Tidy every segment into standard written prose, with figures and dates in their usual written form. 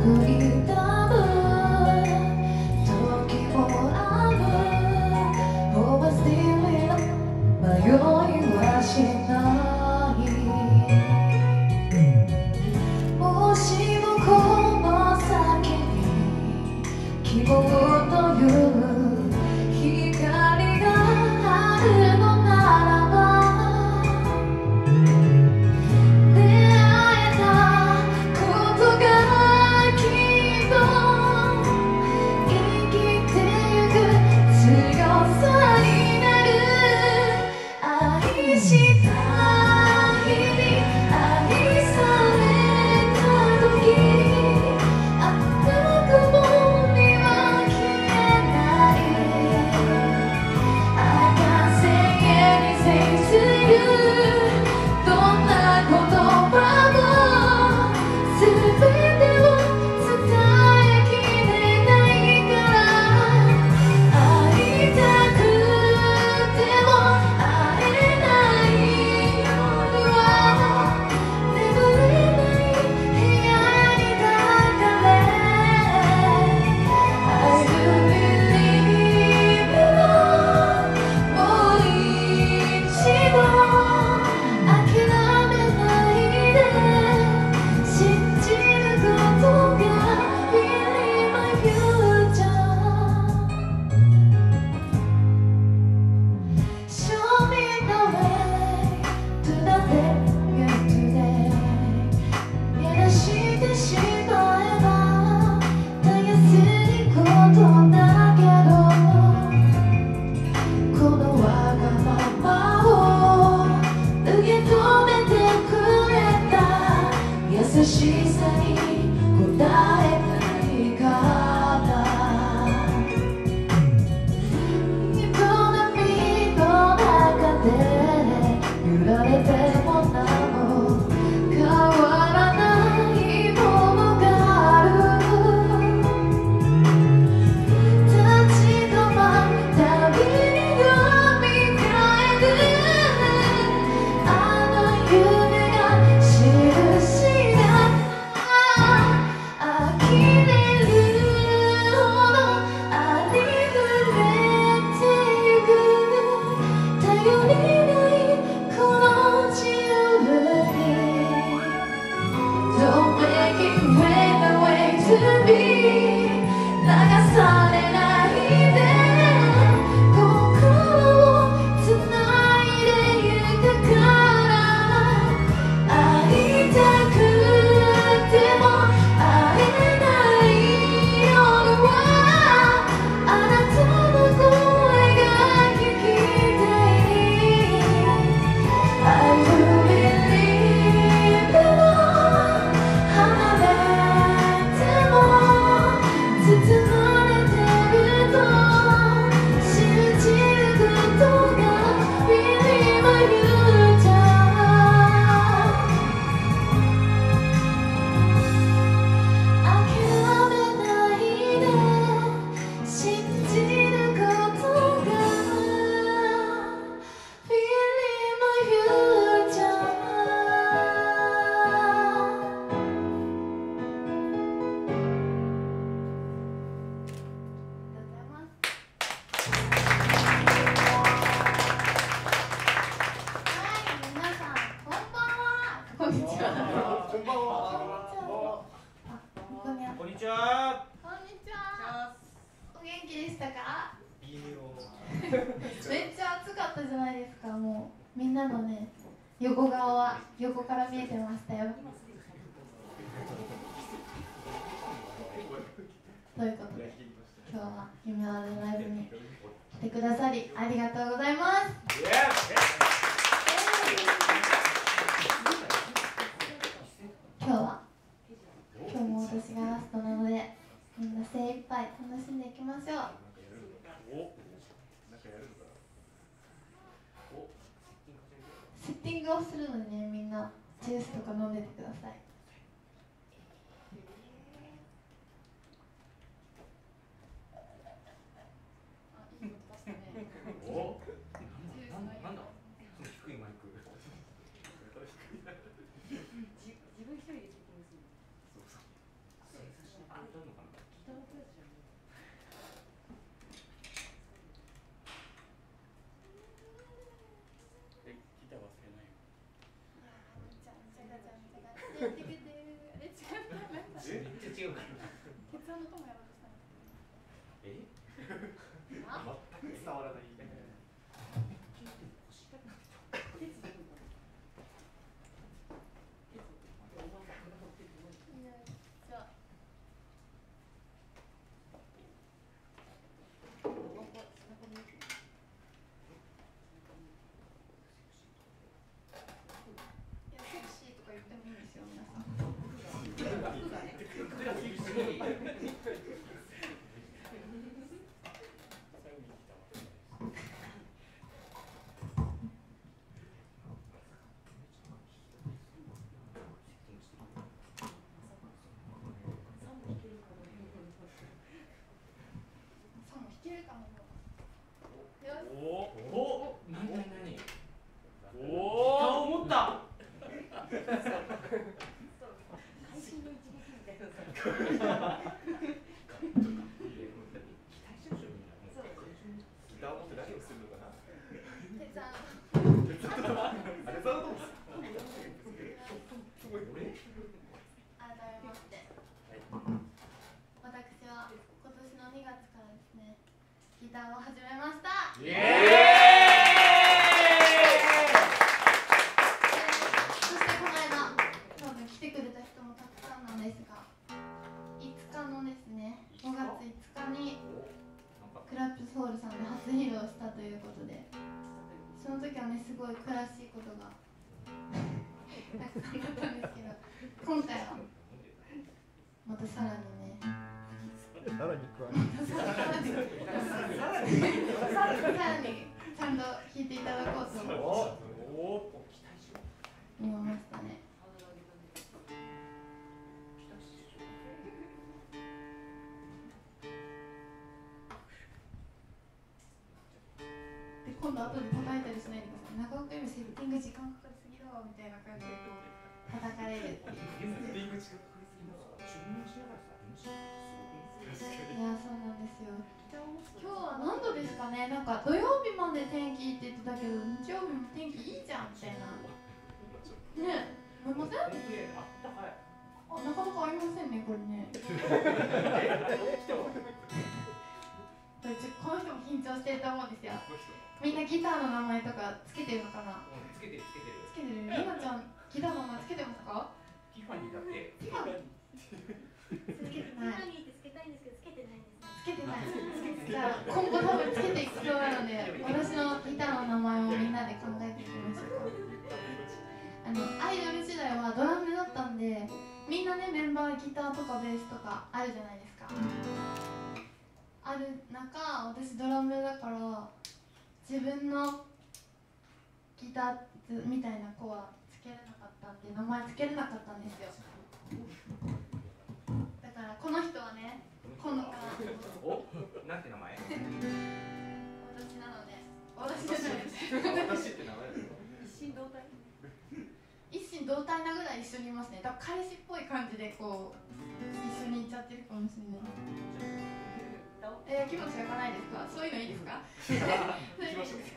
横から見えてましたよ。ということで今日は夢のライブに来てくださりありがとうございます。今日も私がラストなのでみんな精一杯楽しんでいきましょう。セッティングをするのでね、みんなジュースとか飲んでてください。 言ってもいいんですよ、皆さん。ギターを始めました。そしてこの間、多分来てくれた人もたくさんなんですが、5日のですね、5月5日にクラップソウルさんで初披露したということで、その時はね、すごい悔しいことがたくさんあったんですけど、今回はまたさらにね、さらにちゃんと弾いていただこうと思いましたね。で、今度後で叩いたりしないでください。長岡よりセッティング時間かかりすぎだわみたいな感じで叩かれるっていう。いや、そうなんですよ。今日は何度ですかね。なんか土曜日まで天気って言ってたけど、日曜日も天気いいじゃんみたいな。ねえ、思いません？あ、なかなかありませんね、これね。この人も緊張してると思うんですよ。みんなギターの名前とかつけてるのかな？つけてる。りなちゃん、ギターの名前つけてますか？ ティファニーだって。 ティファニーってつけたいんですけど、つけてないんですね。つけてない。じゃあ今後多分つけていくそうなので、私のギターの名前をみんなで考えていきましょうか。アイドル時代はドラムだったんで、みんなね、メンバーギターとかベースとかあるじゃないですか。ある中、私ドラムだから自分のギターみたいな子はつけれなかったんで、名前つけれなかったんですよ。だからこの人はね、今度からお、なんて名前？ 私なので、私じゃないです。 私って名前ですか？ 一心同体なぐらい一緒にいますね。だから彼氏っぽい感じでこう一緒にいっちゃってるかもしれない。気持ちよくないですか？そういうのいいですか？行きましょう。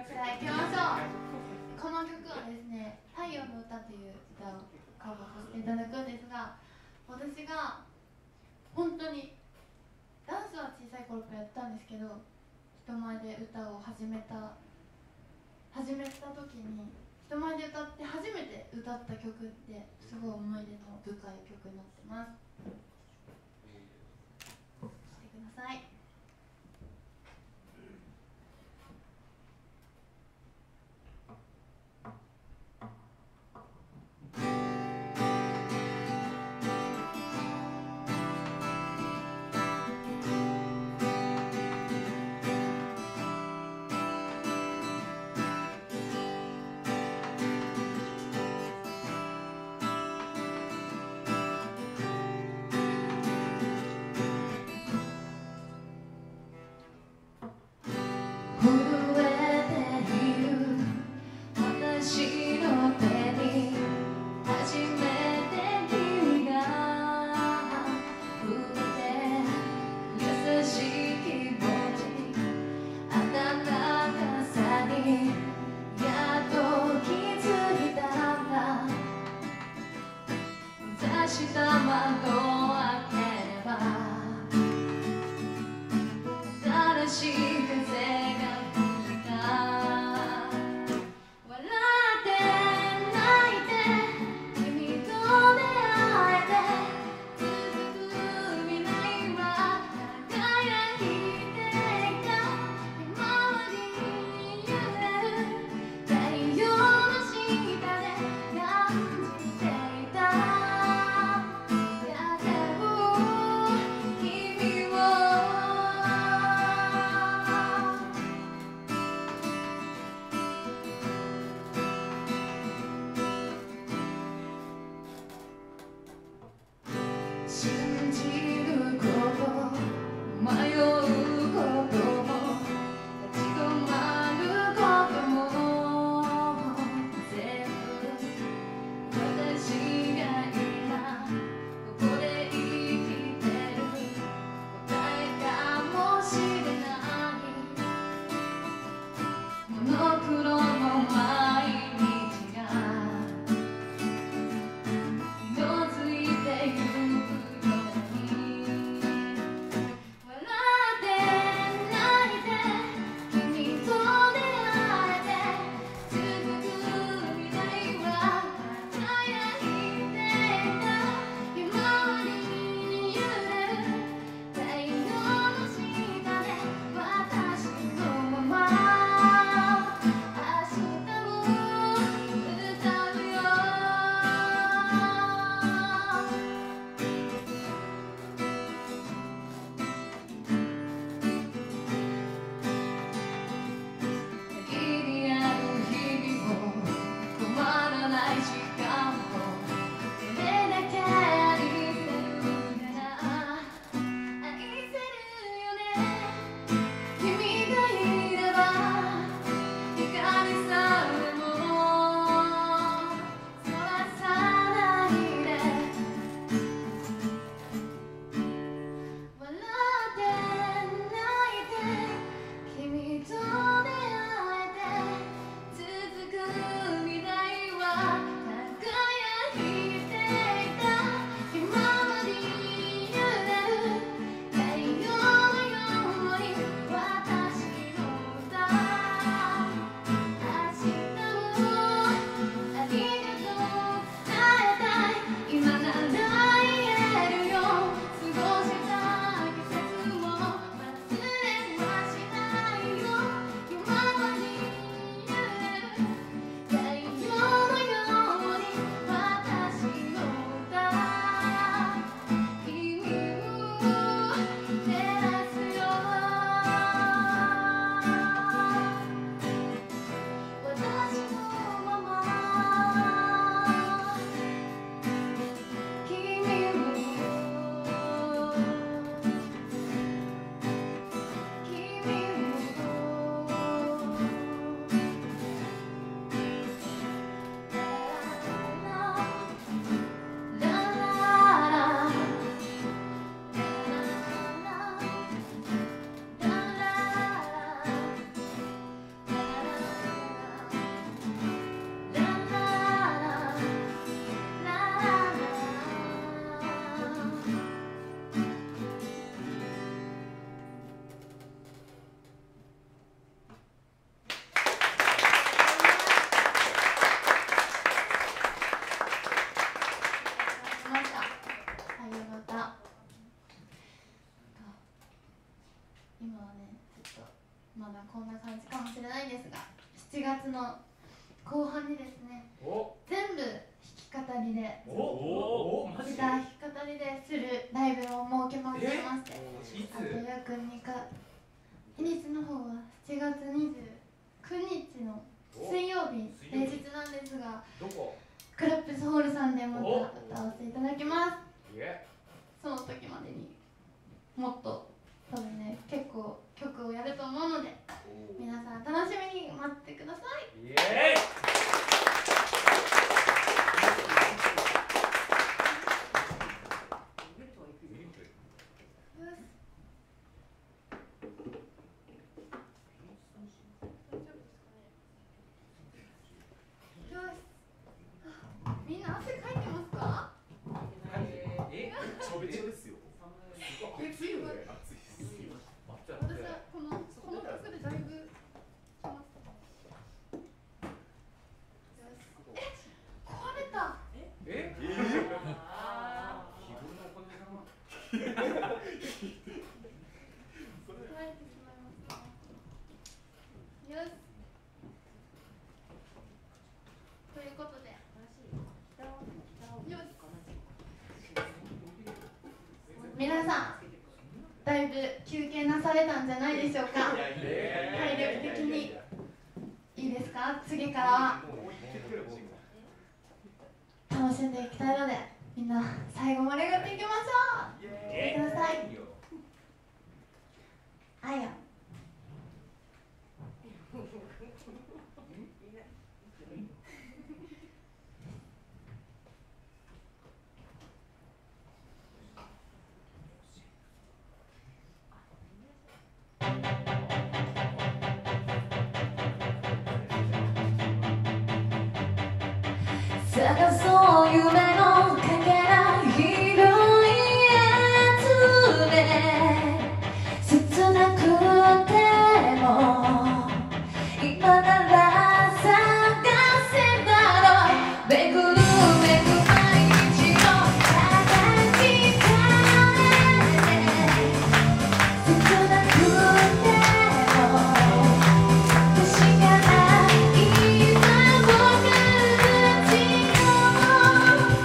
この曲はですね、太陽の歌という歌をカバーさせていただくんですが、私が本当にダンスは小さい頃からやったんですけど、人前で歌を始めた時に、人前で歌って初めて歌った曲ってすごい思い出の深い曲になってます。してください。太陽の下で感じてまだこんな感じかもしれないんですが、7月の後半にですね、全部弾き語りで、ギター弾き語りでするライブを設けましてまして、あと約2か日にちの方は7月29日の水曜日、平日なんですが、クラップスホールさんでまた歌わせていただきます。その時までにもっと多分ね、結構曲をやると思うので、皆さん楽しみに待ってください。イエーイ。みんな汗かいてますか？ ちょびちょですよ。暑いよね。暑いです。 私はこの曲でだいぶきます。壊れた。 え？ 壊れてしまいました。よし。ということで。皆さん、だいぶ休憩なされたんじゃないでしょうか。体力的にいいですか？次からは楽しんでいきたいので、 みんな最後までやっていきましょう。見てください。あや探そう夢のかけら広いやつで切なくても今なら探せだろうめぐるめぐ毎日を叩きたい切なくても確かな今僕たちの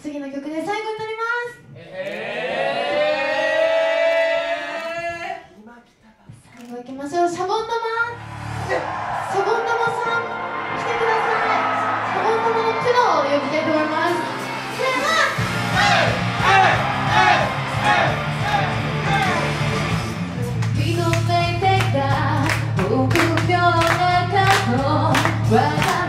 次の曲で最後になります。最後いきましょう。シャボン玉さん来てください。シャボン玉のプロを呼びたいと思います。せーの、認めてた臆病な顔わから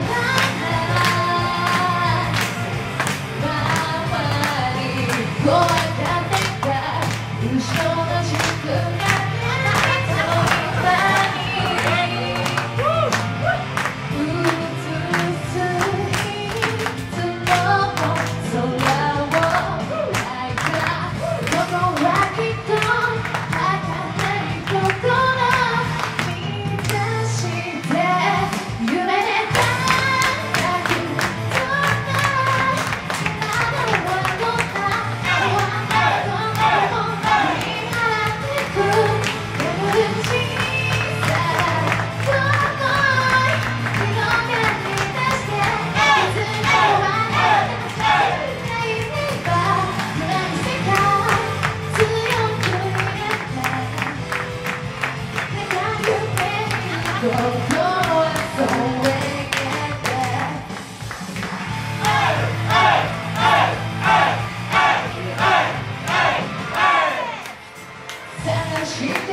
ないままに怖がってた後ろの軸が探して